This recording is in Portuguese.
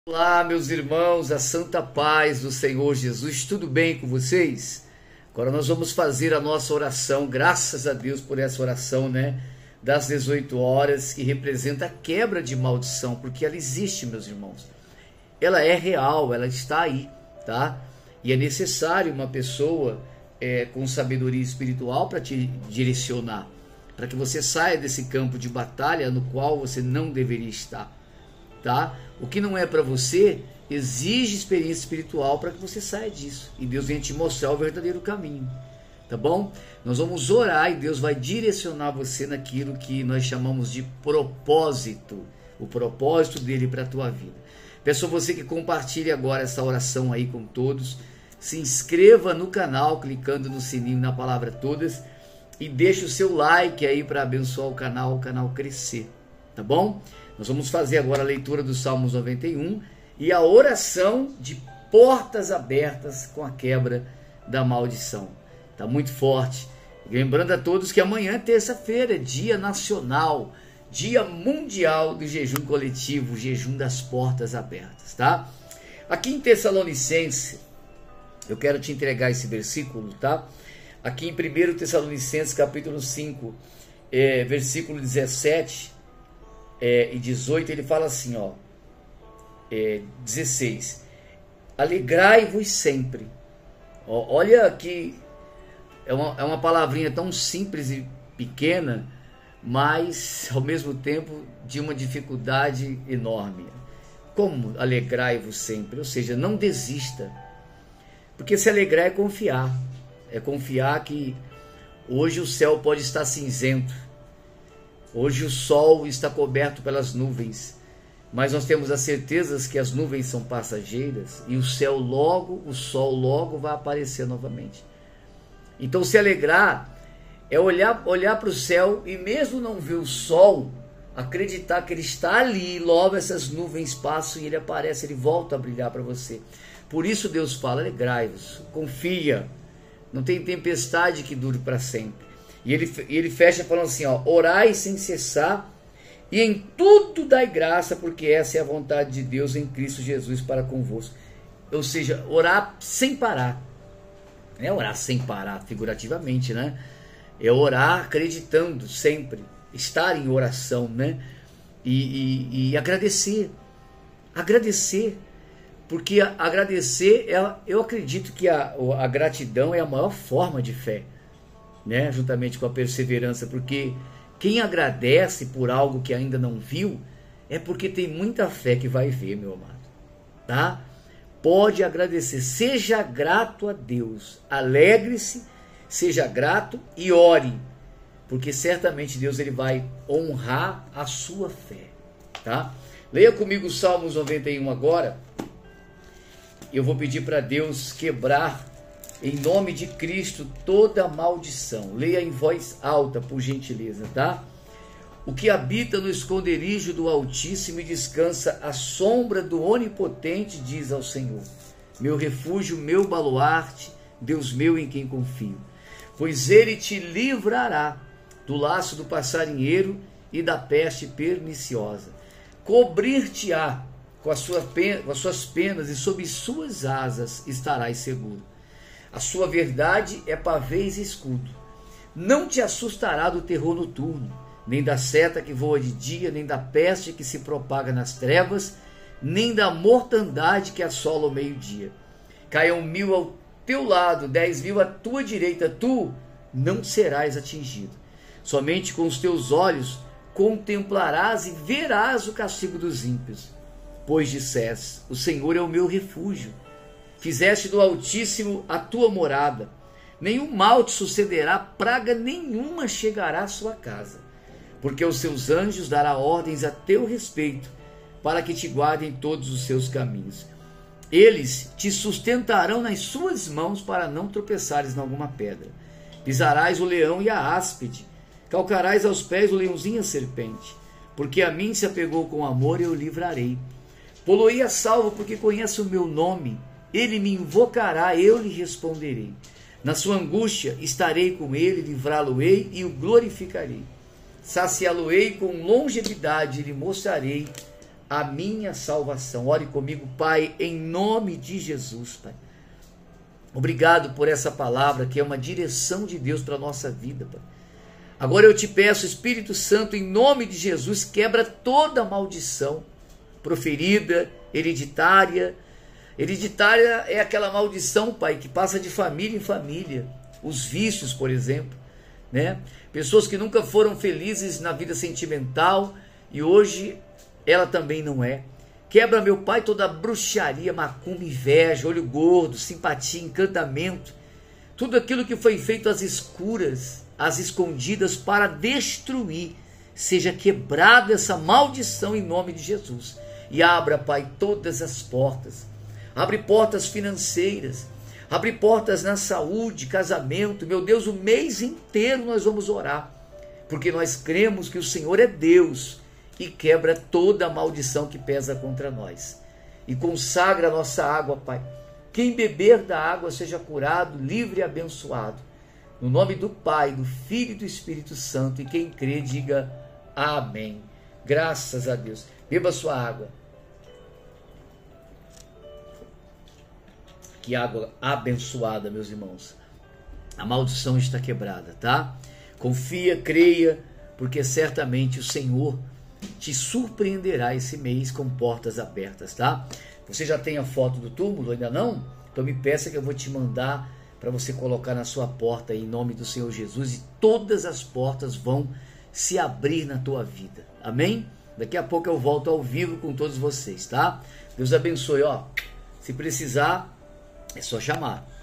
Olá, meus irmãos, a santa paz do Senhor Jesus, tudo bem com vocês? Agora nós vamos fazer a nossa oração, graças a Deus por essa oração, das 18 horas, que representa a quebra de maldição, porque ela existe, meus irmãos. Ela é real, ela está aí, tá? E é necessário uma pessoa com sabedoria espiritual para te direcionar, para que você saia desse campo de batalha no qual você não deveria estar, tá? O que não é para você exige experiência espiritual para que você saia disso. E Deus vem te mostrar o verdadeiro caminho, tá bom? Nós vamos orar e Deus vai direcionar você naquilo que nós chamamos de propósito. O propósito dele para a tua vida. Peço a você que compartilhe agora essa oração aí com todos. Se inscreva no canal clicando no sininho na palavra todas. E deixe o seu like aí para abençoar o canal crescer, tá bom? Nós vamos fazer agora a leitura do Salmos 91 e a oração de portas abertas com a quebra da maldição. Está muito forte. Lembrando a todos que amanhã, terça-feira, é dia nacional, dia mundial do jejum coletivo, jejum das portas abertas, tá? Aqui em Tessalonicenses, eu quero te entregar esse versículo, tá? Aqui em 1 Tessalonicenses, capítulo 5, versículo 17... e 18, ele fala assim, 16, alegrai-vos sempre. Olha que é uma palavrinha tão simples e pequena, mas ao mesmo tempo de uma dificuldade enorme. Como alegrai-vos sempre? Ou seja, não desista, porque se alegrar é confiar que hoje o céu pode estar cinzento. Hoje o sol está coberto pelas nuvens, mas nós temos a certeza que as nuvens são passageiras e o sol logo vai aparecer novamente. Então se alegrar é olhar para o céu e mesmo não ver o sol, acreditar que ele está ali, logo essas nuvens passam e ele aparece, ele volta a brilhar para você. Por isso Deus fala, alegrai-vos, confia, não tem tempestade que dure para sempre. E ele fecha falando assim, orai sem cessar e em tudo dai graça, porque essa é a vontade de Deus em Cristo Jesus para convosco. Ou seja, orar sem parar. Não é orar sem parar, figurativamente, É orar acreditando sempre, estar em oração, E agradecer. Agradecer. Porque agradecer, eu acredito que a gratidão é a maior forma de fé. Juntamente com a perseverança, porque quem agradece por algo que ainda não viu, é porque tem muita fé que vai ver, meu amado, tá? Pode agradecer, seja grato a Deus, alegre-se, seja grato e ore, porque certamente Deus ele vai honrar a sua fé, tá? Leia comigo o Salmos 91 agora. Eu vou pedir para Deus quebrar em nome de Cristo toda maldição. Leia em voz alta, por gentileza, tá? O que habita no esconderijo do Altíssimo e descansa à sombra do Onipotente, diz ao Senhor: meu refúgio, meu baluarte, Deus meu em quem confio. Pois ele te livrará do laço do passarinheiro e da peste perniciosa. Cobrir-te-á com as suas penas e sob suas asas estarás seguro. A sua verdade é pavês e escudo. Não te assustará do terror noturno, nem da seta que voa de dia, nem da peste que se propaga nas trevas, nem da mortandade que assola o meio-dia. Caiam 1000 ao teu lado, 10.000 à tua direita, tu não serás atingido. Somente com os teus olhos contemplarás e verás o castigo dos ímpios. Pois disseste, o Senhor é o meu refúgio. Fizeste do Altíssimo a tua morada. Nenhum mal te sucederá, praga nenhuma chegará à sua casa. Porque os seus anjos dará ordens a teu respeito, para que te guardem todos os seus caminhos. Eles te sustentarão nas suas mãos, para não tropeçares em alguma pedra. Pisarás o leão e a áspide, calcarás aos pés o leãozinho e a serpente. Porque a mim se apegou com amor, eu o livrarei. Pô-lo-ei a salvo, porque conhece o meu nome. Ele me invocará, eu lhe responderei. Na sua angústia estarei com ele, livrá-lo-ei e o glorificarei. Saciá-lo-ei com longevidade e lhe mostrarei a minha salvação. Ore comigo, Pai, em nome de Jesus, Pai. Obrigado por essa palavra que é uma direção de Deus para a nossa vida, Pai. Agora eu te peço, Espírito Santo, em nome de Jesus, quebra toda maldição proferida, hereditária. Hereditária é aquela maldição, Pai, que passa de família em família. Os vícios, por exemplo, né? Pessoas que nunca foram felizes na vida sentimental e hoje ela também não é. Quebra, meu Pai, toda bruxaria, macumba, inveja, olho gordo, simpatia, encantamento. Tudo aquilo que foi feito às escuras, às escondidas para destruir. Seja quebrada essa maldição em nome de Jesus. E abra, Pai, todas as portas. Abre portas financeiras. Abre portas na saúde, casamento. Meu Deus, o mês inteiro nós vamos orar. Porque nós cremos que o Senhor é Deus. E quebra toda a maldição que pesa contra nós. E consagra a nossa água, Pai. Quem beber da água seja curado, livre e abençoado. No nome do Pai, do Filho e do Espírito Santo. E quem crê, diga amém. Graças a Deus. Beba sua água. Que água abençoada, meus irmãos. A maldição está quebrada, tá? Confia, creia, porque certamente o Senhor te surpreenderá esse mês com portas abertas, tá? Você já tem a foto do túmulo? Ainda não? Então me peça que eu vou te mandar para você colocar na sua porta em nome do Senhor Jesus e todas as portas vão se abrir na tua vida. Amém? Daqui a pouco eu volto ao vivo com todos vocês, tá? Deus abençoe, ó. Se precisar, é só chamar.